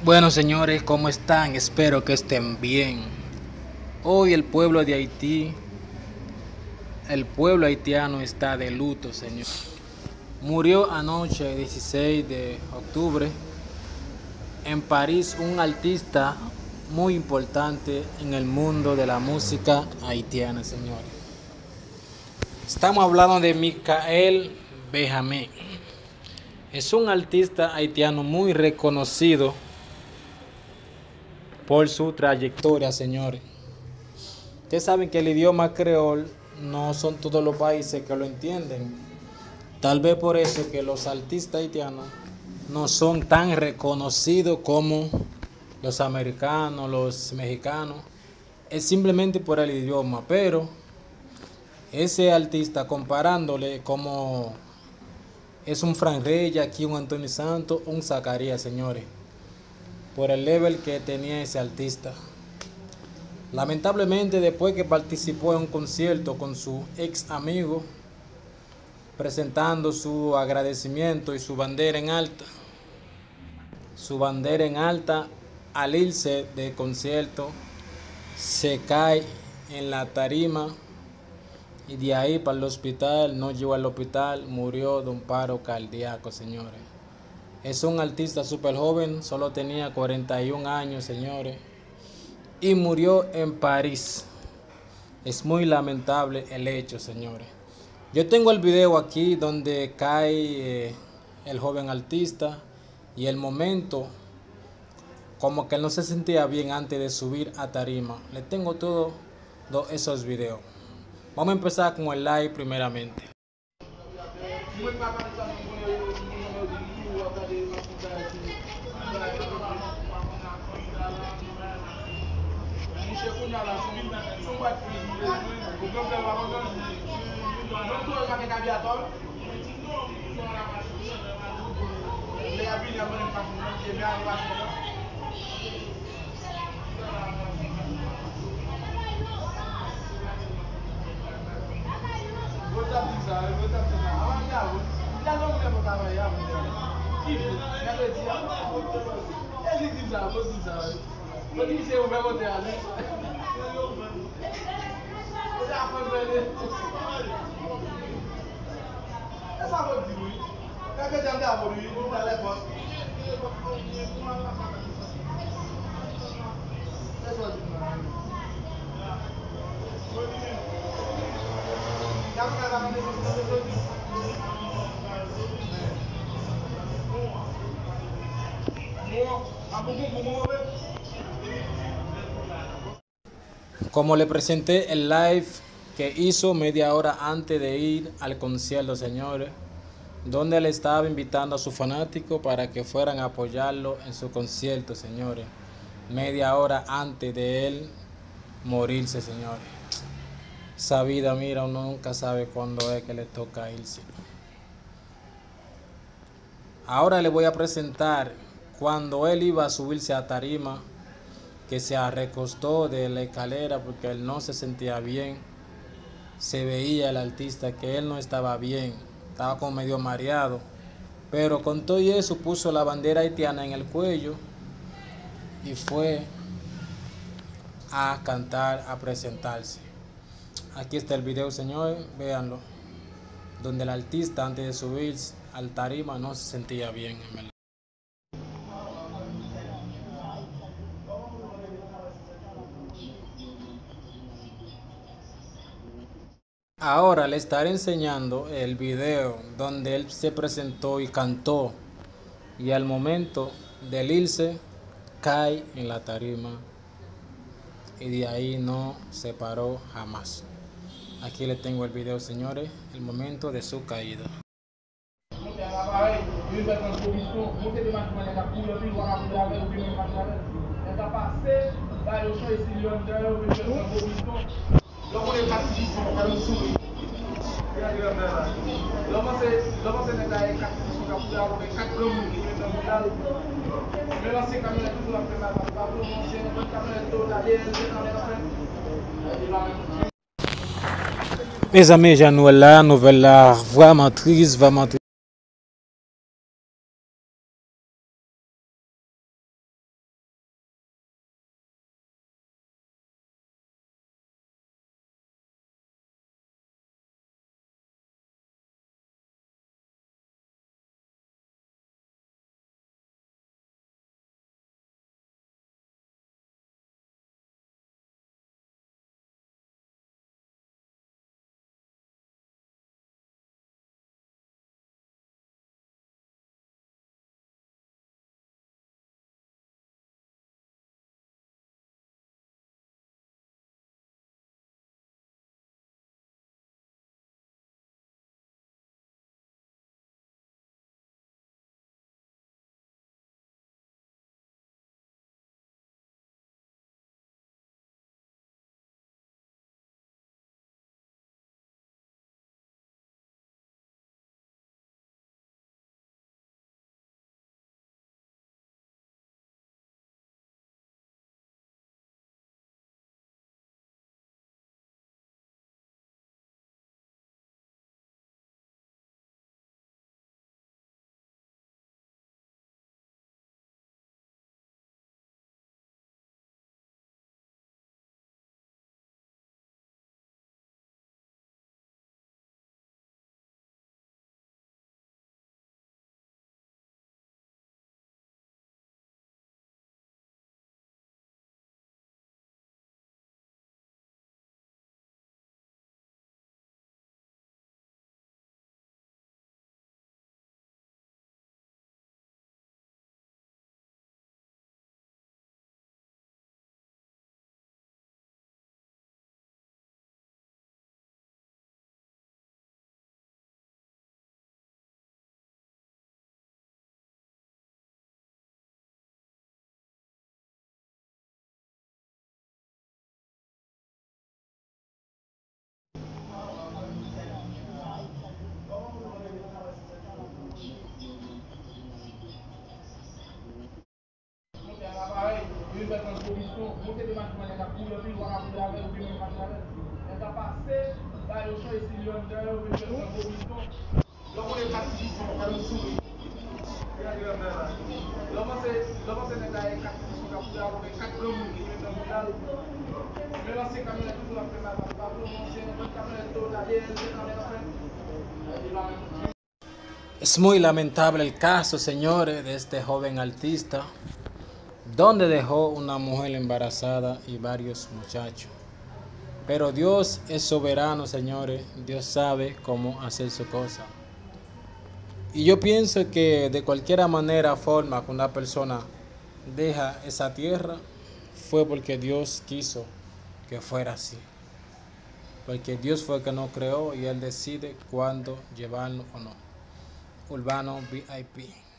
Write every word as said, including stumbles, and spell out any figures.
Bueno, señores, ¿cómo están? Espero que estén bien. Hoy el pueblo de Haití, el pueblo haitiano está de luto, señor. Murió anoche, dieciséis de octubre, en París, un artista muy importante en el mundo de la música haitiana, señores. Estamos hablando de Michael Benjamin. Es un artista haitiano muy reconocido por su trayectoria, señores. Ustedes saben que el idioma creol no son todos los países que lo entienden. Tal vez por eso que los artistas haitianos no son tan reconocidos como los americanos, los mexicanos. Es simplemente por el idioma, pero ese artista, comparándole como es un Fran Reyes, aquí un Antonio Santos, un Zacarías, señores, por el level que tenía ese artista. Lamentablemente, después que participó en un concierto con su ex amigo, presentando su agradecimiento y su bandera en alta, su bandera en alta, al irse de concierto, se cae en la tarima y de ahí para el hospital. No llegó al hospital, murió de un paro cardíaco, señores. Es un artista súper joven, solo tenía cuarenta y un años, señores, y murió en París. Es muy lamentable el hecho, señores. Yo tengo el video aquí donde cae eh, el joven artista y el momento como que él no se sentía bien antes de subir a tarima. Le tengo todos esos videos. Vamos a empezar con el live primeramente. Como le presenté el live que hizo media hora antes de ir al concierto, señores, donde le estaba invitando a sus fanáticos para que fueran a apoyarlo en su concierto, señores, media hora antes de él morirse, señores. Esa vida, mira, uno nunca sabe cuándo es que le toca irse. Ahora le voy a presentar cuando él iba a subirse a tarima, que se recostó de la escalera porque él no se sentía bien. Se veía el artista que él no estaba bien, estaba como medio mareado, pero con todo y eso puso la bandera haitiana en el cuello y fue a cantar, a presentarse. Aquí está el video, señores, véanlo, donde el artista antes de subir al tarima no se sentía bien, en verdad. Ahora le estaré enseñando el video donde él se presentó y cantó, y al momento de irse cae en la tarima y de ahí no se paró jamás. Aquí le tengo el video, señores, el momento de su caída. Mes amis, nous là, nouvelle là, vraiment triste, vraiment triste. Es muy lamentable el caso, señores, de este joven artista, donde dejó una mujer embarazada y varios muchachos. Pero Dios es soberano, señores. Dios sabe cómo hacer su cosa. Y yo pienso que de cualquier manera, forma que una persona deja esa tierra, fue porque Dios quiso que fuera así. Porque Dios fue el que nos creó y Él decide cuándo llevarlo o no. Urbano V I P.